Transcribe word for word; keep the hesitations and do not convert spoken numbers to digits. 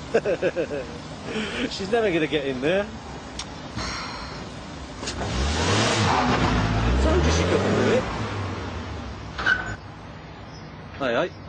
She's never gonna get in there. Told you she couldn't do it. Aye, aye.